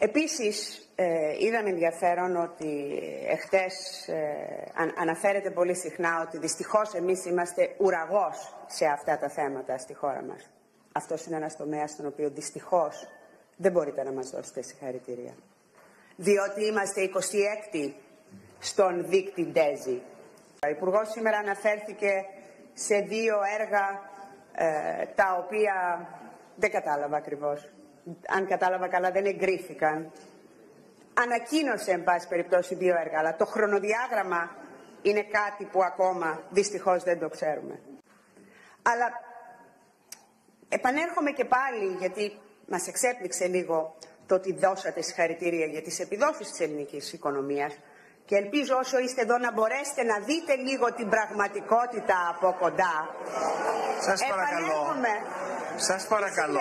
Επίσης, είδαμε ενδιαφέρον ότι εχθές αναφέρεται πολύ συχνά ότι δυστυχώς εμείς είμαστε ουραγός σε αυτά τα θέματα στη χώρα μας. Αυτός είναι ένας τομέας στον οποίο δυστυχώς δεν μπορείτε να μας δώσετε συγχαρητήρια. Διότι είμαστε 26η στον δείκτη DESI. Ο Υπουργός σήμερα αναφέρθηκε σε 2 έργα τα οποία δεν κατάλαβα ακριβώς. Αν κατάλαβα καλά, δεν εγκρίθηκαν. Ανακοίνωσε, εν πάση περιπτώσει, 2 έργα, αλλά το χρονοδιάγραμμα είναι κάτι που ακόμα δυστυχώς δεν το ξέρουμε. Αλλά επανέρχομαι και πάλι, γιατί μας εξέπληξε λίγο το ότι δώσατε συγχαρητήρια για τις επιδόσεις της ελληνικής οικονομίας και ελπίζω όσο είστε εδώ να μπορέσετε να δείτε λίγο την πραγματικότητα από κοντά. Σας παρακαλώ. Σας παρακαλώ.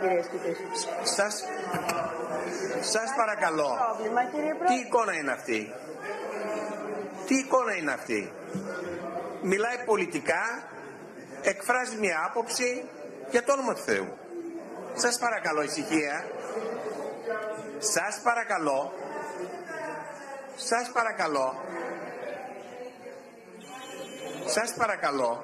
Σας παρακαλώ. Τι εικόνα είναι αυτή? Τι εικόνα είναι αυτή? Μιλάει πολιτικά, εκφράζει μια άποψη, για το όνομα του Θεού. Σας παρακαλώ, ησυχία. Σας παρακαλώ. Σας παρακαλώ. Σας παρακαλώ.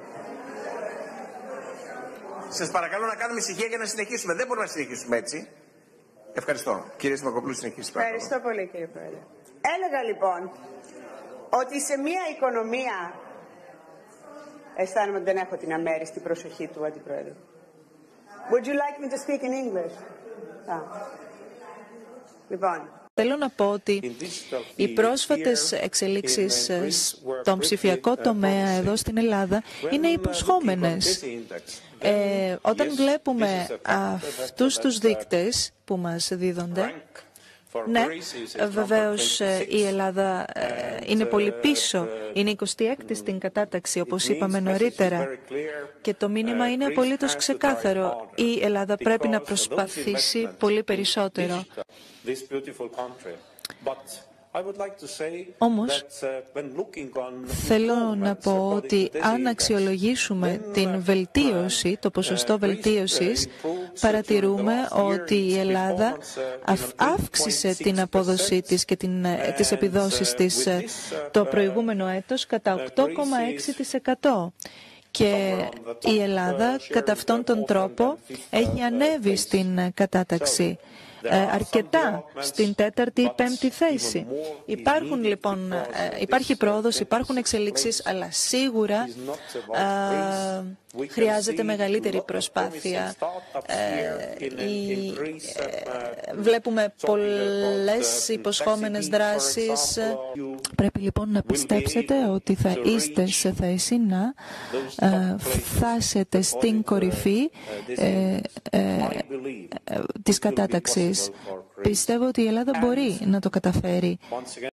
Σας παρακαλώ να κάνουμε ησυχία για να συνεχίσουμε. Δεν μπορούμε να συνεχίσουμε έτσι. Ευχαριστώ. Κύριε Σιμακοπούλου, συνεχίστε. Ευχαριστώ πολύ, κύριε Πρόεδρε. Έλεγα λοιπόν ότι σε μια οικονομία, αισθάνομαι ότι δεν έχω την αμέριστη προσοχή του Αντιπρόεδρου. Would you like me to speak in English? Λοιπόν. Θέλω να πω ότι οι πρόσφατες εξελίξεις στον ψηφιακό τομέα εδώ στην Ελλάδα είναι υποσχόμενες. Όταν βλέπουμε αυτούς τους δείκτες που μας δίδονται, ναι, βεβαίως η Ελλάδα είναι πολύ πίσω, είναι 26η στην κατάταξη, όπως είπαμε νωρίτερα. Και το μήνυμα είναι απολύτως ξεκάθαρο. Η Ελλάδα πρέπει να προσπαθήσει πολύ περισσότερο. Όμως, θέλω να πω ότι αν αξιολογήσουμε την βελτίωση, το ποσοστό βελτίωσης, παρατηρούμε ότι η Ελλάδα αύξησε την απόδοσή της και τις επιδόσεις της το προηγούμενο έτος κατά 8,6%. Και η Ελλάδα κατά αυτόν τον τρόπο έχει ανέβει στην κατάταξη αρκετά στην 4η ή 5η θέση. Υπάρχουν λοιπόν, υπάρχει πρόοδος, υπάρχουν εξελίξεις, αλλά σίγουρα χρειάζεται μεγαλύτερη προσπάθεια. Βλέπουμε πολλές υποσχόμενες δράσεις. Πρέπει λοιπόν να πιστέψετε ότι θα είστε σε θέση να φτάσετε στην κορυφή της κατάταξης. Πιστεύω ότι η Ελλάδα μπορεί να το καταφέρει.